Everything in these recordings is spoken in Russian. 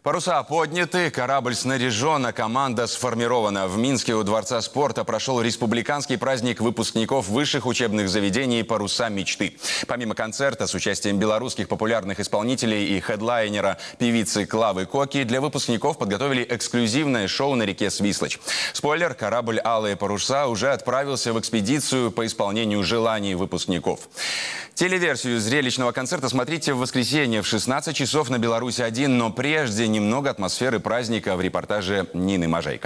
Паруса подняты, корабль снаряжен, а команда сформирована. В Минске у Дворца спорта прошел республиканский праздник выпускников высших учебных заведений «Паруса мечты». Помимо концерта с участием белорусских популярных исполнителей и хедлайнера певицы Клавы Коки, для выпускников подготовили эксклюзивное шоу на реке Свислочь. Спойлер, корабль «Алые паруса» уже отправился в экспедицию по исполнению желаний выпускников. Телеверсию зрелищного концерта смотрите в воскресенье в 16 часов на Беларусь-1, но прежде немного атмосферы праздника в репортаже Нины Можейко.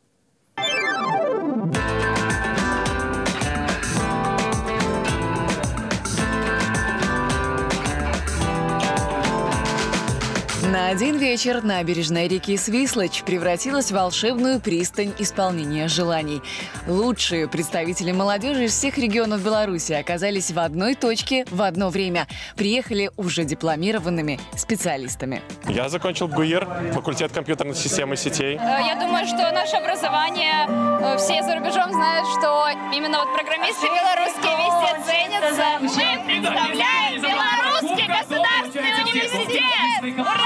На один вечер набережная реки Свислочь превратилась в волшебную пристань исполнения желаний. Лучшие представители молодежи из всех регионов Беларуси оказались в одной точке в одно время. Приехали уже дипломированными специалистами. Я закончил ГУИР, факультет компьютерной системы сетей. Я думаю, что наше образование, все за рубежом знают, что именно вот программисты белорусские везде ценятся. Мы представляем Белорусский государственный университет! Ура!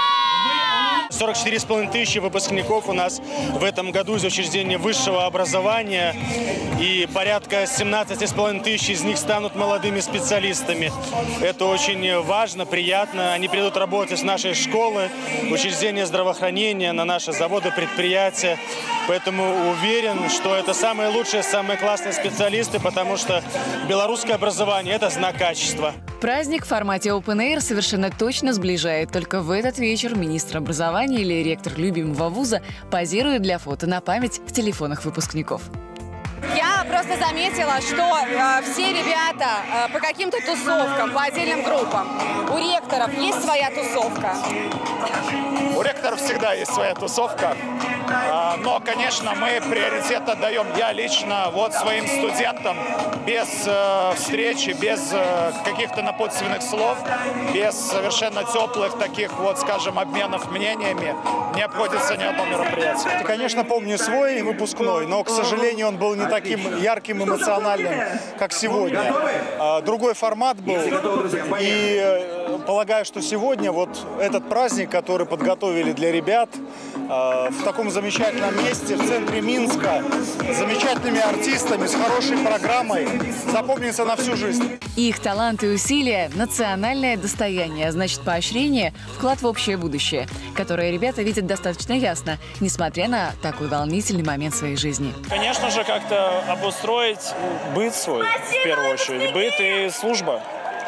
44,5 тысячи выпускников у нас в этом году из учреждения высшего образования, и порядка 17,5 тысяч из них станут молодыми специалистами. Это очень важно, приятно. Они придут работать с нашей школы, учреждения здравоохранения, на наши заводы, предприятия. Поэтому уверен, что это самые лучшие, самые классные специалисты, потому что белорусское образование – это знак качества. Праздник в формате Open Air совершенно точно сближает. Только в этот вечер министр образования или ректор любимого вуза позирует для фото на память в телефонах выпускников. Я просто заметила, что все ребята по каким-то тусовкам, по отдельным группам. У ректоров есть своя тусовка? У ректоров всегда есть своя тусовка. Но, конечно, мы приоритет отдаем, я лично, вот своим студентам, без встречи, без каких-то напутственных слов, без совершенно теплых таких вот, скажем, обменов мнениями не обходится ни одно мероприятие. Конечно, помню свой выпускной, но, к сожалению, он был не таким ярким, эмоциональным, как сегодня. Другой формат был, и полагаю, что сегодня вот этот праздник, который подготовили для ребят, в таком замечательном месте, в центре Минска, с замечательными артистами, с хорошей программой, запомнится на всю жизнь. Их талант и усилия – национальное достояние, а значит, поощрение – вклад в общее будущее, которое ребята видят достаточно ясно, несмотря на такой волнительный момент своей жизни. Конечно же, как-то обустроить быт свой, в первую очередь, быт и служба.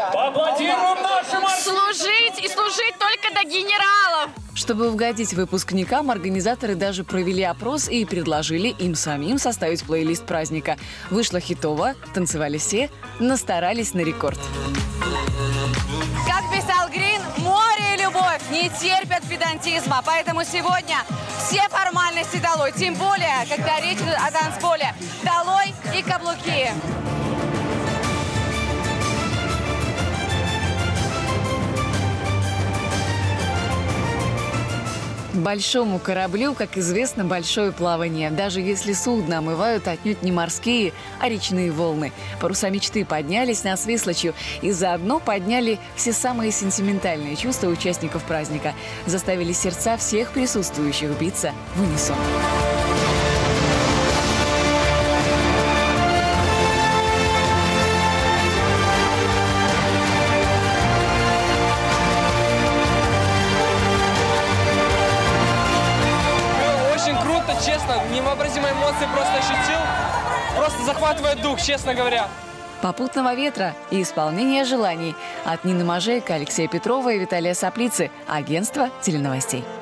Служить и служить только до генералов! Чтобы угодить выпускникам, организаторы даже провели опрос и предложили им самим составить плейлист праздника. Вышло хитово, танцевали все, настарались на рекорд. Как писал Грин, море и любовь не терпят педантизма, поэтому сегодня все формальности долой, тем более, когда речь идет о танцполе. Долой и каблуки. Большому кораблю, как известно, большое плавание. Даже если судно омывают отнюдь не морские, а речные волны. Паруса мечты поднялись на Свислочью и заодно подняли все самые сентиментальные чувства участников праздника. Заставили сердца всех присутствующих биться в унисон. Честно, невообразимые эмоции просто ощутил. Просто захватывает дух, честно говоря. Попутного ветра и исполнения желаний. От Нины Можейко, Алексея Петрова и Виталия Саплицы. Агентство теленовостей.